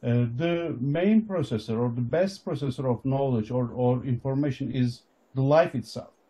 The main processor or the best processor of knowledge or information is the life itself.